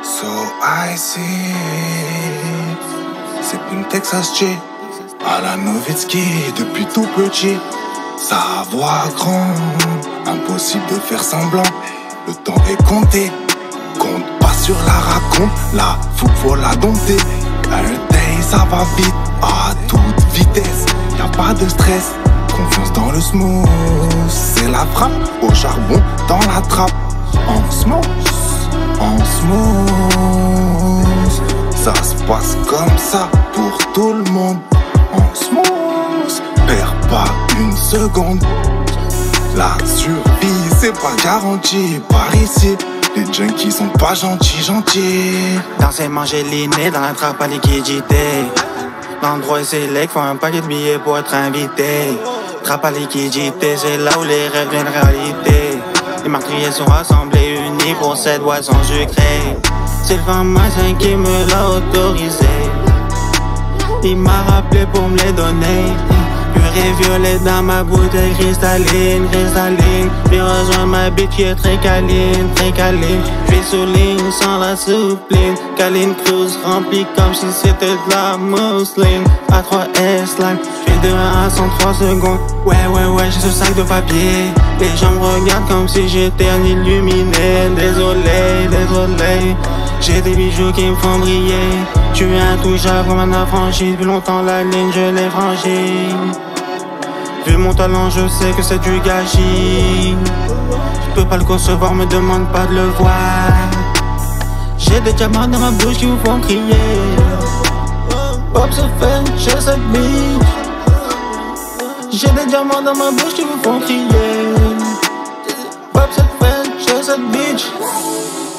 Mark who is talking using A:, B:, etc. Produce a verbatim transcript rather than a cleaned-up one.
A: So I see. C'est une Texas J à la Nowitzki depuis tout petit. Sa voix grande, impossible de faire semblant. Le temps est compté, compte pas sur la raconte. La fougue faut la dompter. Un day ça va vite, à toute vitesse. Y'a pas de stress, confiance dans le smooth. C'est la frappe, au charbon, dans la trappe. En smooth, en smooth. Ça se passe comme ça pour tout le monde. En smooth, perds pas une seconde. La survie c'est pas garanti par ici. Les junkies sont pas gentils, gentils.
B: Danser, manger, l'inné dans la trappe à liquidité. L'endroit est sélect, faut un paquet de billets pour être invité. Trappe à liquidité, c'est là où les rêves viennent réalité. Les meurtriers sont rassemblés, unis pour cette boisson sucrée. C'est le pharmacien qui me l'a autorisé. Il m'a rappelé pour me les donner. Pur et violet dans ma bouteille cristalline, cristalline. Puis rejoins ma bitch qui est très câline, très câline. J'suis souligne sans la soupline. Câline Cruz remplie comme si c'était de la mousseline. A trois S line, j'fais de un à cent trois secondes. Ouais ouais ouais, j'ai ce sac de papier. Les gens me regardent comme si j'étais un illuminé. Désolé, désolé. J'ai des bijoux qui me font briller. Tu es intouchable comme un affranchi. Depuis longtemps la ligne je l'ai franchie. Vu mon talent je sais que c'est du gâchis. Je peux pas le concevoir, me demande pas de le voir. J'ai des diamants dans ma bouche qui vous font crier. Pop se fait chez cette bitch. J'ai des diamants dans ma bouche qui vous font crier. Pop se fait chez cette bitch.